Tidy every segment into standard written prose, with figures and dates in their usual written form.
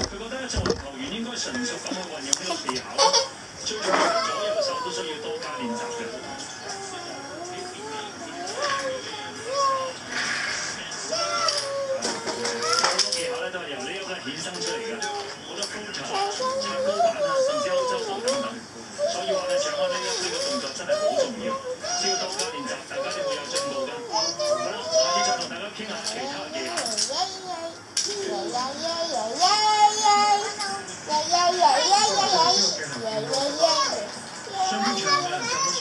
佢覺得作為球員應該純熟咁去運用呢個技巧啦。最重要左右手都需要多加練習嘅。好多技巧咧都係由呢一個衍生出嚟嘅，好多高球、插高板啊，甚至歐洲步等等。所以話咧，掌握呢個動作真係好重要，只要多加練習，大家都會有進步嘅。好啦，下次再同大家傾下其他技巧。上半場嘅，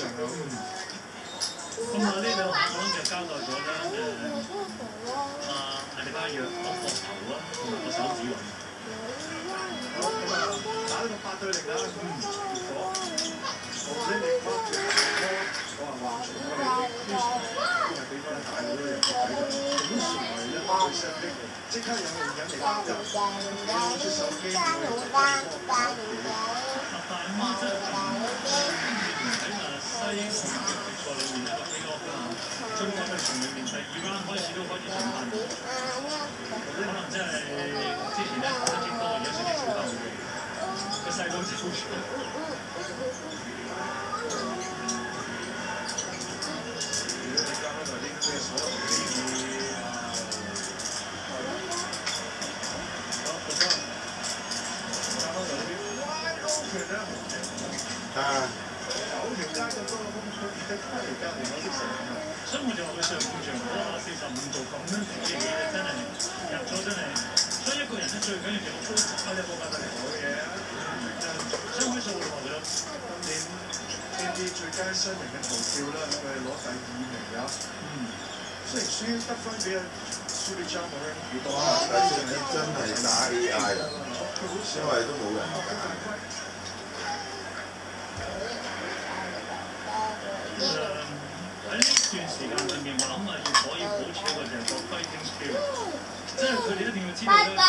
咁啊呢兩項我諗就交代咗啦。阿迪巴約個膊頭啊，同埋個手指位。好，咁啊打呢個8對0啦。結果我呢你我話從我哋因為俾翻大佬都有睇到，好傻嘅一對7的，即刻有人引嚟包入，攞出手機去睇大媽真係喺西方嘅比賽裏面一個比較中間嘅從裏面第2 round 開始都開始進行，可能真係之前咧打得勁多，有少少少得個細佬就好咗。9條街咁多個風吹，得7條街連我都成日。所以我就話佢上半場45度咁樣停嘅嘢真係入咗真係，所以一個人咧最緊要就係高開一波得嚟好嘅，雙位數落咗。今年呢啲最佳新人嘅投票啦，佢係攞第2名㗎。雖然輸得分比阿蘇利章冇咧幾多啊， 但係真係打 AI 啦，因為都冇人揀。 喺呢段時間裏面，我諗係要可以保持一個就係個 fighting spirit，即係佢哋一定要知道咧。